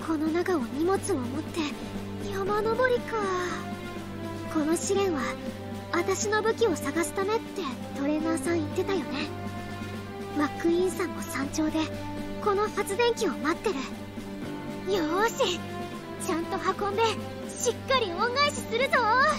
この中を荷物を持って山登りか。この試練は私の武器を探すためってトレーナーさん言ってたよね。マックイーンさんも山頂でこの発電機を待ってる。よーし、ちゃんと運んでしっかり恩返しするぞ。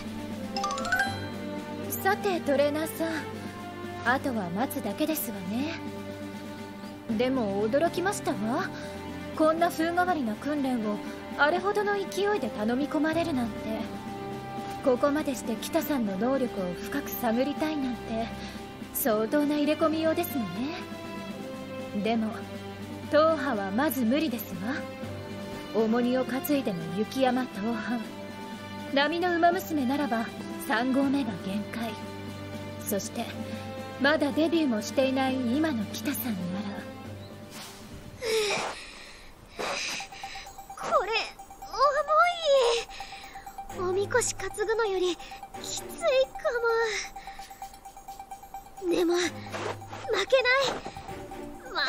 さてトレーナーさん、あとは待つだけですわね。でも驚きましたわ。こんな風変わりな訓練をあれほどの勢いで頼み込まれるなんて。ここまでして北さんの能力を深く探りたいなんて相当な入れ込みようですのね。でも踏破はまず無理ですわ。重荷を担いでの雪山踏破、波の馬娘ならば3合目が限界。そしてまだデビューもしていない今の北さんならこれ重い。おみこし担ぐのよりきついかも。でも負けない。負けるもんか。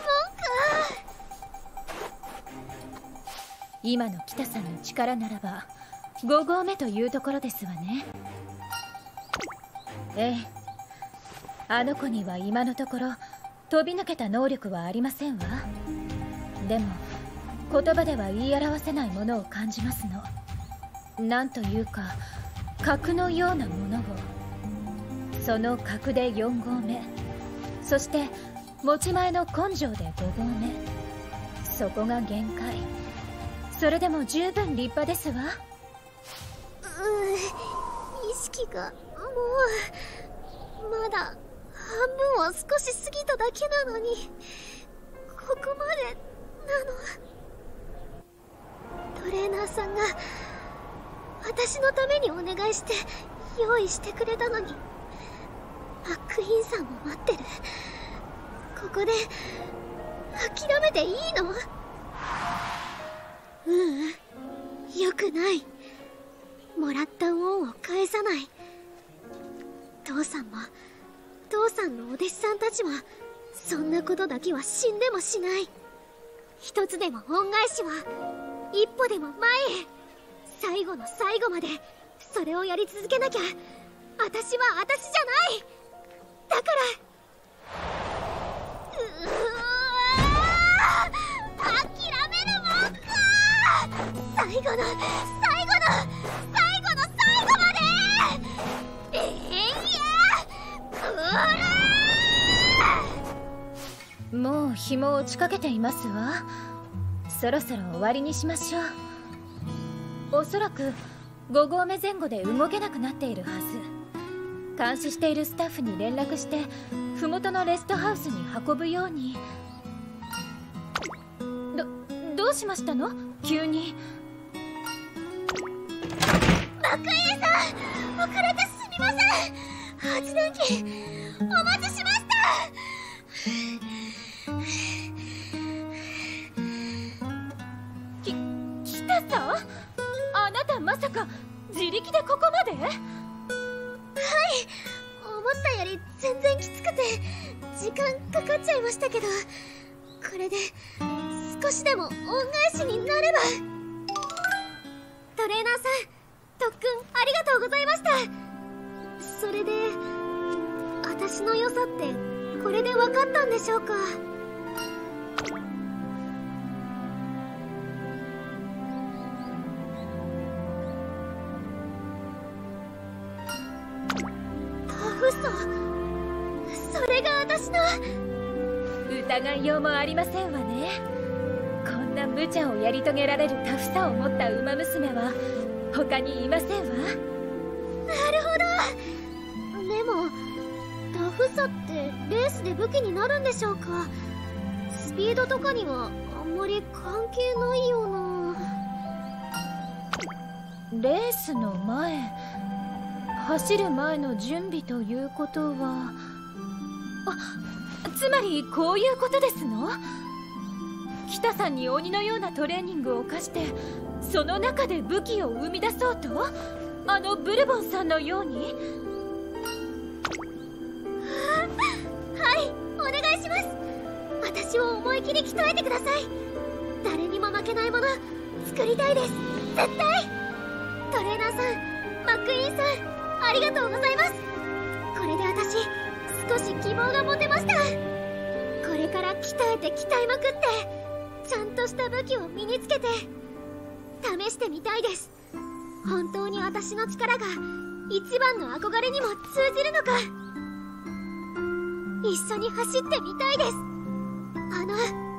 今の北さんの力ならば5合目というところですわね。ええ、あの子には今のところ飛び抜けた能力はありませんわ。でも言葉では言い表せないものを感じますの。なんというか格のようなものを。その格で4合目、そして持ち前の根性で5合目。そこが限界。それでも十分立派ですわ。 意識がもうまだ半分を少し過ぎただけなのに、ここまでなの。トレーナーさんが私のためにお願いして用意してくれたのに、マックイーンさんも待ってる。ここで諦めていいの？よくない。もらった恩を返さない。父さんも父さんのお弟子さんたちもそんなことだけは死んでもしない。一つでも恩返しは一歩でも前へ。最後の最後までそれをやり続けなきゃ私は私じゃない。だから諦めるもんか。最後の最後の最後の最後まで。 もう日も落ちかけていますわ。そろそろ終わりにしましょう。おそらく5合目前後で動けなくなっているはず。監視しているスタッフに連絡して麓のレストハウスに運ぶように。どうしましたの急に。 マクイーンさん、遅れてすみません。発電機お待ちしました。 北さん、あなたまさか自力でここまで？ はい、思ったより全然きつくて時間かかっちゃいましたけど、これで少しでも恩返しになれば。トレーナーさん、特訓ありがとうございました。それで私の良さってこれで分かったんでしょうか？タフさ、それが私の。 疑いようもありませんわね。こんな無茶をやり遂げられるタフさを持った馬娘は他にいませんわ。 なるほど。でもタフさってレースで武器になるんでしょうか？スピードとかにはあんまり関係ないような。 レースの前、走る前の準備ということは、つまりこういうことですの？北さんに鬼のようなトレーニングを課してその中で武器を生み出そうと？あのブルボンさんのように？はい、お願いします。私を思い切り鍛えてください。誰にもも負けないもの作りたいです。絶対。トレーナーさん、マックイーンさん、ありがとうございます。これで私少し希望が持てました。これから鍛えて鍛えまくってちゃんとした武器を身につけて試してみたいです。本当に私の力が一番の憧れにも通じるのか。一緒に走ってみたいです。